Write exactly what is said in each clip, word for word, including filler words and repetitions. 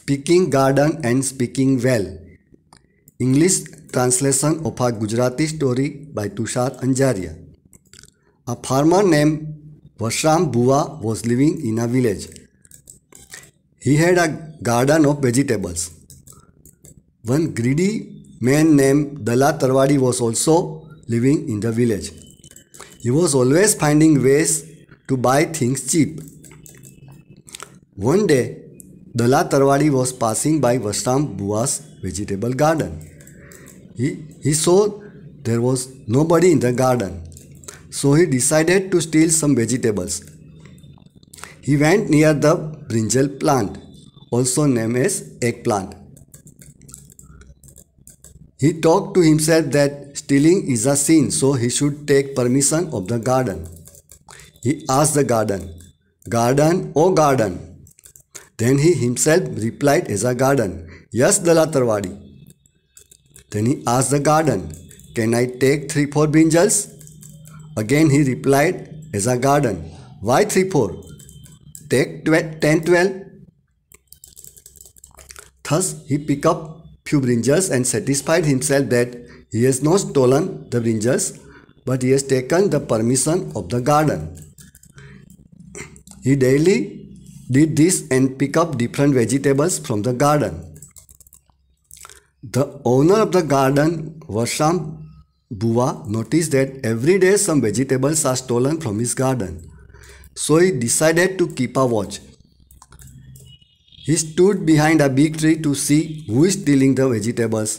Speaking Garden and Speaking Well. English translation of a Gujarati story by Tushar Anjaria. A farmer named Vashram Bua was living in a village. He had a garden of vegetables. One greedy man named Dala Tarwadi was also living in the village. He was always finding ways to buy things cheap. One day, Dala Tarwadi was passing by Vashram Bua's vegetable garden. He, he saw there was nobody in the garden, so he decided to steal some vegetables. He went near the brinjal plant, also named as eggplant. He talked to himself that stealing is a sin, so he should take permission of the garden. He asked the garden, "Garden, oh garden." Then he himself replied as a garden, "Yes, Dala Tarwadi." Then he asked the garden, "Can I take three, four brinjals?" Again he replied as a garden, "Why three, four? Take ten, twelve." Thus he picked up few brinjals and satisfied himself that he has not stolen the brinjals, but he has taken the permission of the garden. He daily did this and pick up different vegetables from the garden. The owner of the garden, Vashram Bua, noticed that every day some vegetables are stolen from his garden. So he decided to keep a watch. He stood behind a big tree to see who is stealing the vegetables.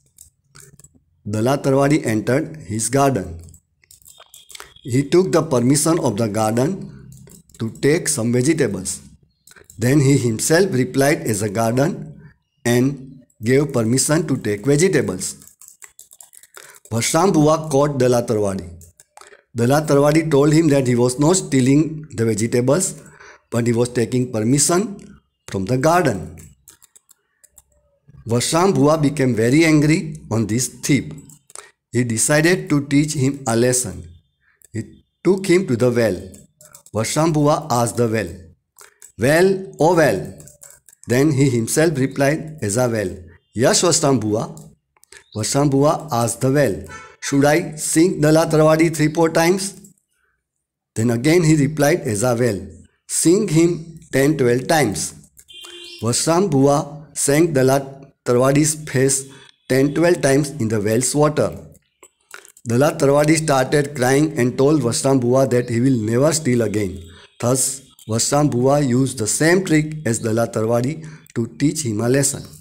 Dala Tarwadi entered his garden. He took the permission of the garden to take some vegetables. Then he himself replied as a garden and gave permission to take vegetables. Vashram Bua caught Dala Tarwadi. Dala Tarwadi told him that he was not stealing the vegetables, but he was taking permission from the garden. Vashram Bua became very angry on this thief. He decided to teach him a lesson. He took him to the well. Vashram Bua asked the well, "Well, oh well." Then he himself replied as a well, "Yes, Vashram Bua." Vashram Bua asked the well, "Should I sing Dala Tarwadi three, four times?" Then again he replied as a well, "Sing him ten, twelve times." Vashram Bua sank Dala Tarwadi's face ten, twelve times in the well's water. Dala Tarwadi started crying and told Vashram Bua that he will never steal again. Thus, Vashram Bua used the same trick as Dala Tarwadi to teach him a lesson.